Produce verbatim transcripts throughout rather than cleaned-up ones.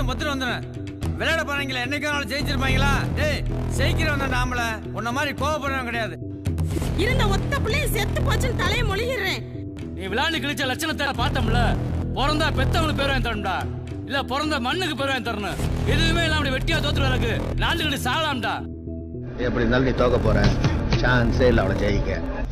மொத்தம் வந்துடுறேன். விளையாட போறீங்களா? என்னைக்காவது ஜெயிச்சிருப்பாங்களா? டேய், ஜெயிக்கிற வந்த நாமல உன்ன மாதிரி கோவப்படுறவன் கிடையாது. இருந்த ஒத்த பிள்ளைய செத்து போச்சுன்னு தலையை மொழிகிறேன். நீ விளையாண்டு கிழிச்ச லட்சணத்தை பார்த்தோம்ல. பிறந்தா பெத்தவங்களுக்கு பேர் வாங்கி தரணும்டா, இல்ல பிறந்த மண்ணுக்கு பேர் வாங்கி தரணும். எதுவுமே இல்லாம அப்படி வெட்டியா தோத்துட்டு எனக்கு நாண்டுகிட்டு சாகலாம்டா. எப்படி இருந்தாலும் நீ தோக்க போற, சான்ஸே இல்லை அவளை ஜெயிக்க.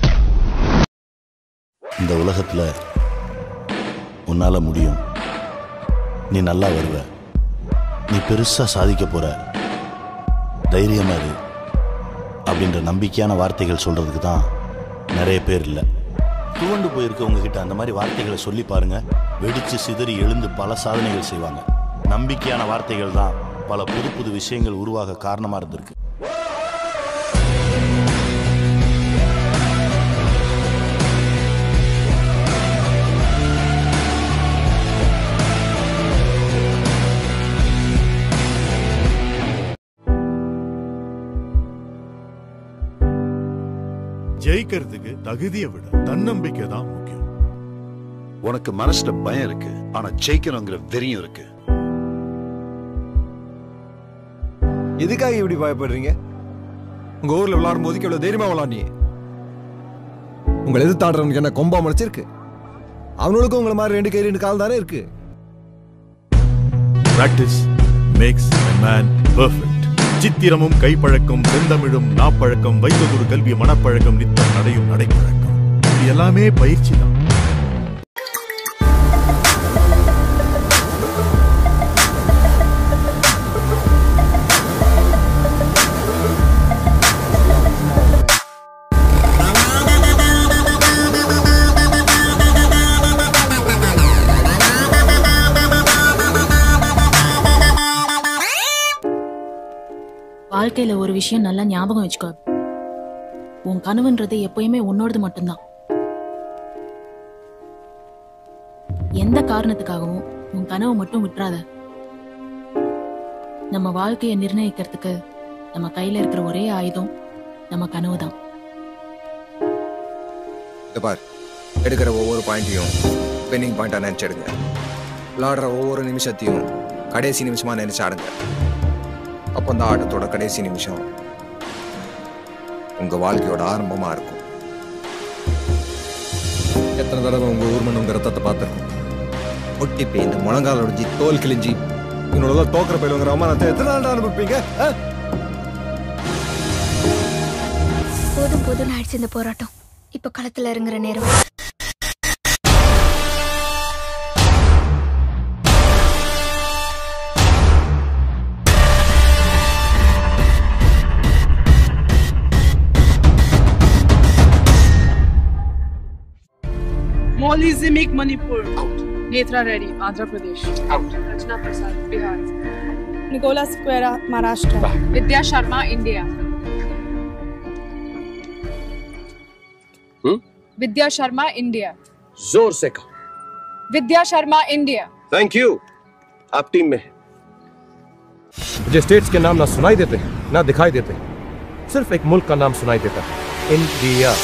இந்த உலகத்துல உன்னால முடியும், நீ நல்லா வருவ, நீ பெருசா சாதிக்க போற, தைரியமா இரு அப்படின்ற நம்பிக்கையான வார்த்தைகள் சொல்றதுக்கு தான் நிறைய பேர் இல்லை. துவண்டு போயிருக்கவங்க கிட்ட அந்த மாதிரி வார்த்தைகளை சொல்லி பாருங்க, வெடிச்சு சிதறி எழுந்து பல சாதனைகள் செய்வாங்க. நம்பிக்கையான வார்த்தைகள் தான் பல புது புது விஷயங்கள் உருவாக காரணமா இருந்திருக்கு. ஜெயிக்கிறதுக்கு தகுதியை விட தன்னம்பிக்கை தான் முக்கியம். உனக்கு மனசுல பயம் இருக்கு, ஆனா ஜெயிக்கணுங்கிற வெறியும் இருக்கு. எதுக்காக இப்படி பயப்படுறீங்க? உங்க ஊர்ல விளையாடும் போது எவ்வளவு தைரியமா விளையாடுனீங்க. உங்களை எதிர்த்தாடுறவனுக்கு என்ன கொம்பா முளைச்சிருக்கு? அவனுக்கும் உங்களை மாதிரி ரெண்டு கை ரெண்டு கால் தானே இருக்கு. Practice makes a man perfect. சித்திரமும் கைப்பழக்கம், செந்தமிழும் நாப்பழக்கம், வைத்ததொரு கல்வி மனப்பழக்கம், நித்தம் நடையும் நடைப்பழக்கம், இது எல்லாமே பயிற்சி தான். வாழ்க்கையில ஒரு விஷயம் நல்லா ஞாபகம் வச்சுக்கோ, உன் கனவுன்றது எப்பயுமே உன்னோடது மட்டும்தான். எந்த காரணத்துக்காகவும் உன் கனவை மட்டும் விட்டுறாத. நம்ம வாழ்க்கையை நிர்ணயிக்கிறதுக்கு நம்ம கையில இருக்கிற ஒரே ஆயுதம் நம்ம கனவு தான். பார், எடுக்கிற ஒவ்வொரு பாயிண்ட்டையும் பென்னிங் பாயிண்டா நினைச்சிடுங்க. விளையாடுற ஒவ்வொரு நிமிஷத்தையும் கடைசி நிமிஷமா நினைச்சாடுங்க. அப்போ அந்த ஆட்டத்தோட கடைசி நிமிஷம் உங்க வாழ்க்கையோட ஆரம்பமா இருக்கும். எத்தனை தடவை உங்க ஊர்மன் உங்க ரத்தத்தை பார்த்துருக்கோம். ஒட்டி பேந்து முழங்கால ஒடிஞ்சி தோல் கிழிஞ்சி இவனோட தோக்கிற பயிலுங்கிற அம்மானத்தை எத்தனை நாள் அனுப்பிப்பீங்க? போதும் போதும் ஆயிடுச்சு இந்த போராட்டம். இப்ப களத்துல இறங்குற நேரம். Molly Zimik, Manipur. Out. Netra Reddy, Andhra Pradesh. Out. Rachna Prasad, Bihar. Nicola Squera, Maharashtra. Bah. Vidya Sharma, India. Hmm? Vidya Sharma, India. जोर से कहो. Vidya Sharma, India. Thank you. आप टीम में हैं. मुझे स्टेट्स के नाम ना सुनाई देते ना दिखाई देते, सिर्फ एक मुल्क का नाम सुनाई देता है, इंडिया.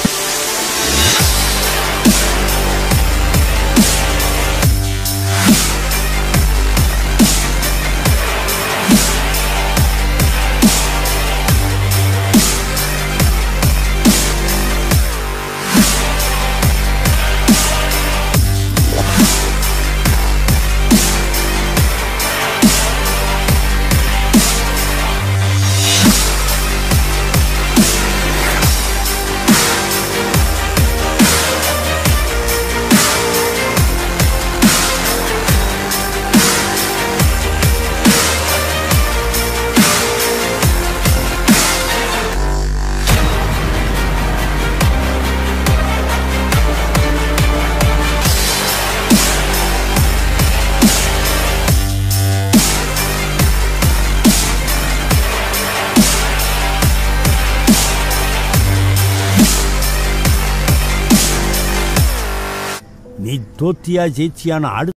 நீ தோத்தியா ஜெயிச்சியான